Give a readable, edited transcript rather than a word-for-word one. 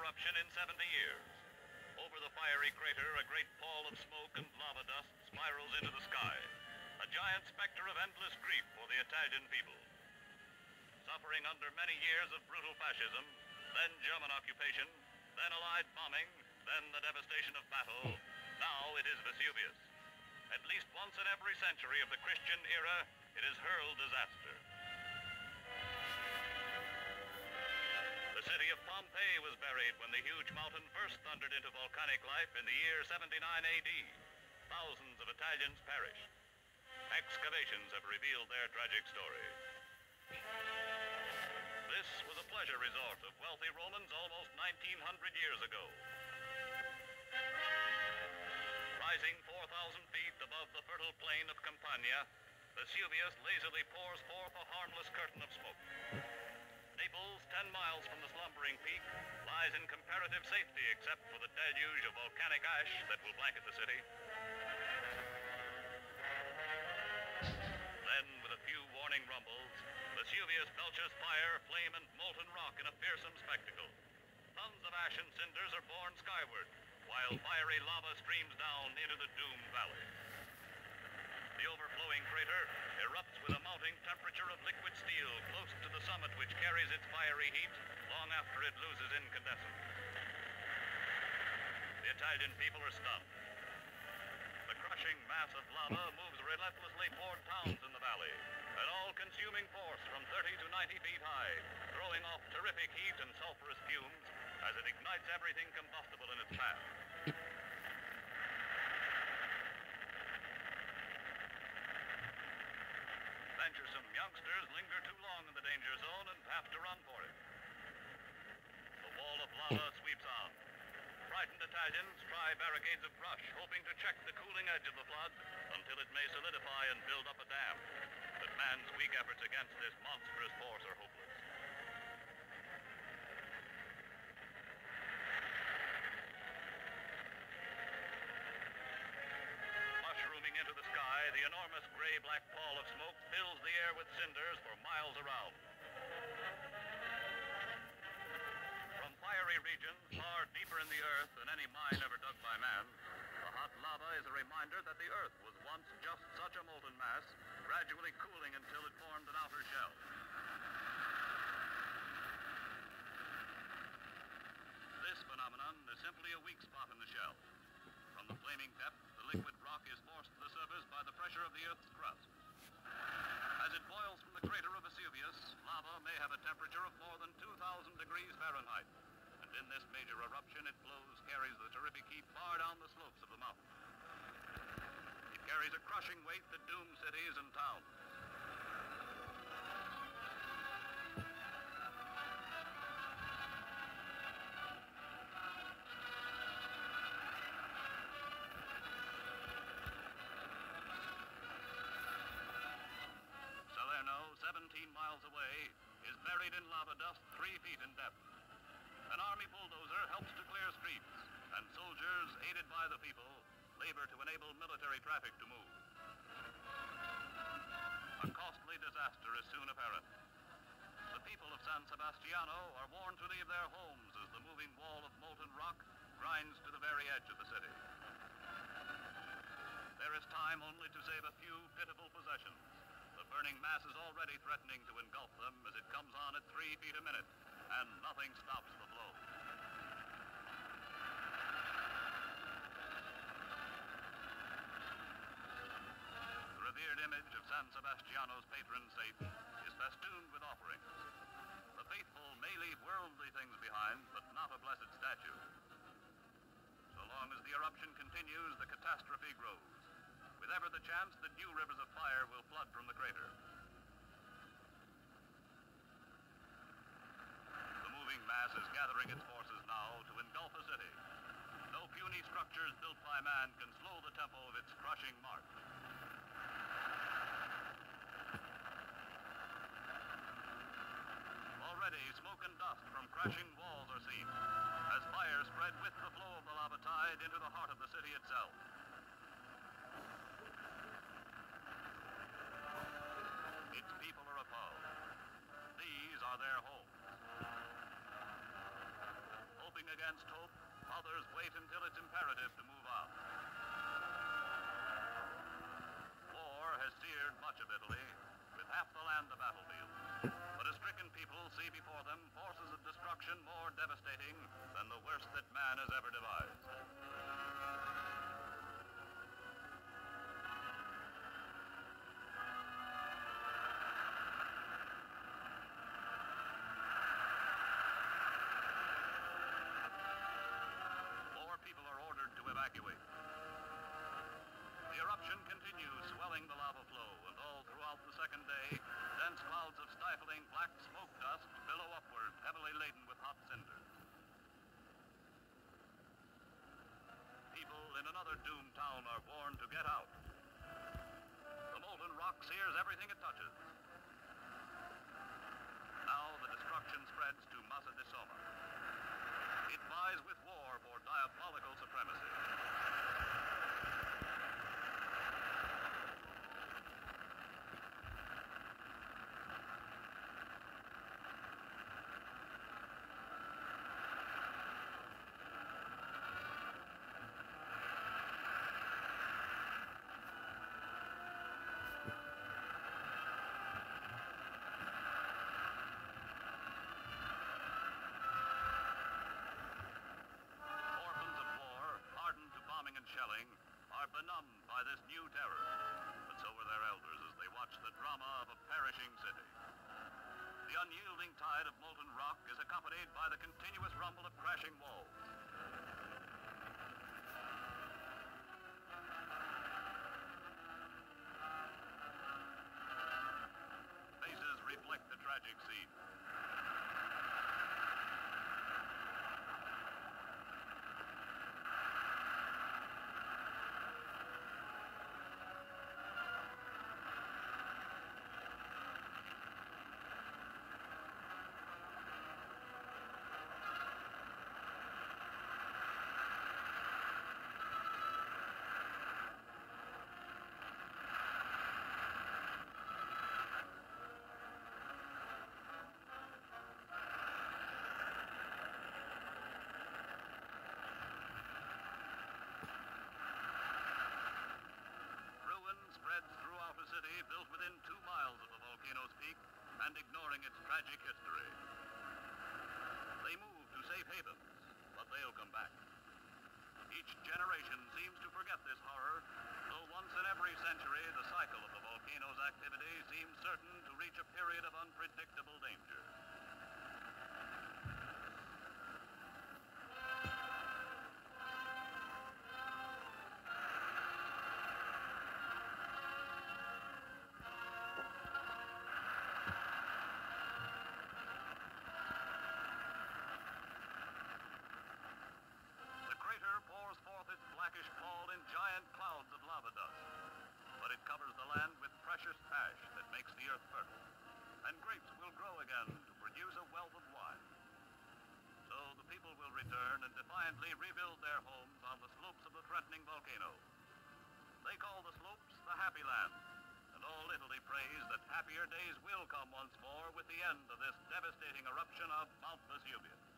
eruption in 70 years. Over the fiery crater, a great pall of smoke and lava dust spirals into the sky, a giant specter of endless grief for the Italian people. Suffering under many years of brutal fascism, then German occupation, then Allied bombing, then the devastation of battle, now it is Vesuvius. At least once in every century of the Christian era, it has hurled disaster. The city of Pompeii was buried when the huge mountain first thundered into volcanic life in the year 79 AD. Thousands of Italians perished. Excavations have revealed their tragic story. This was a pleasure resort of wealthy Romans almost 1900 years ago. Rising 4,000 feet above the fertile plain of Campania, Vesuvius lazily pours forth a harmless curtain of smoke. Naples, 10 miles from the slumbering peak, lies in comparative safety except for the deluge of volcanic ash that will blanket the city. Then, with a few warning rumbles, Vesuvius belches fire, flame, and molten rock in a fearsome spectacle. Tons of ash and cinders are borne skyward, while fiery lava streams down into the doomed valley. The overflowing crater erupts with a mounting temperature of liquid steel close to the summit, which carries its fiery heat long after it loses incandescence. The Italian people are stunned. The crushing mass of lava moves relentlessly toward towns in the valley, an all-consuming force from 30 to 90 feet high, throwing off terrific heat and sulfurous fumes as it ignites everything combustible in its path. Venturesome youngsters linger too long in the danger zone and have to run for it. The wall of lava sweeps on. Frightened Italians try barricades of brush, hoping to check the cooling edge of the flood until it may solidify and build up a dam. But man's weak efforts against this monstrous force are hopeless. Mushrooming into the sky, the enormous gray-black pall of smoke fills the air with cinders for miles around. From fiery regions far deeper in the earth than any mine ever dug by man, the hot lava is a reminder that the earth was once just such a molten mass, gradually cooling until it formed an outer shell. This phenomenon is simply a weak spot in the shell. From the flaming depth, the liquid rock is forced to the surface by the pressure of the Earth's crust. As it boils from the crater of Vesuvius, lava may have a temperature of more than 2,000 degrees Fahrenheit. And in this major eruption, it carries the terrific heat far down the slopes of the mountain. It carries a crushing weight that dooms cities and towns. Salerno, 17 miles away, is buried in lava dust 3 feet in depth. An army bulldozer helps to clear streets, and soldiers, aided by the people, labor to enable military traffic to move. A costly disaster is soon apparent. The people of San Sebastiano are warned to leave their homes as the moving wall of molten rock grinds to the very edge of the city. There is time only to save a few pitiful possessions. The burning mass is already threatening to engulf them as it comes on at 3 feet a minute, and nothing stops the flow. The revered image of San Sebastiano's patron saint is festooned with offerings. The faithful may leave worldly things behind, but not a blessed statue. So long as the eruption continues, the catastrophe grows, with ever the chance that new rivers of fire will flood from the crater. The moving mass is gathering its forces now to engulf a city. No puny structures built by man can slow the tempo of its crushing march. Already, smoke and dust from crashing walls are seen, as fire spread with the flow of the lava tide into the heart of the city itself. Its people are appalled. These are their homes. Hoping against hope, others wait until it's imperative to move on. War has seared much of Italy, with half the land a battlefield. But a stricken people see before them forces of destruction more devastating than the worst that man has ever devised. More people are ordered to evacuate. The eruption continues, swelling the lava flow, and all throughout the second day, dense clouds of stifling black smoke dust billow upward, heavily laden with hot cinders. People in another doomed town are warned to get out. The molten rock sears everything it touches. Now the destruction spreads to Massa di Soma. It vies with war for diabolical supremacy. Shelling are benumbed by this new terror, but so were their elders as they watched the drama of a perishing city. The unyielding tide of molten rock is accompanied by the continuous rumble of crashing walls. Faces reflect the tragic scene. Built within 2 miles of the volcano's peak and ignoring its tragic history. They move to safe havens, but they'll come back. Each generation seems to forget this horror, though once in every century the cycle of the volcano's activity seems certain to reach a period of unpredictable danger. Blackish pall in giant clouds of lava dust, but it covers the land with precious ash that makes the earth fertile, and grapes will grow again to produce a wealth of wine. So the people will return and defiantly rebuild their homes on the slopes of the threatening volcano. They call the slopes the Happy Land, and all Italy prays that happier days will come once more with the end of this devastating eruption of Mount Vesuvius.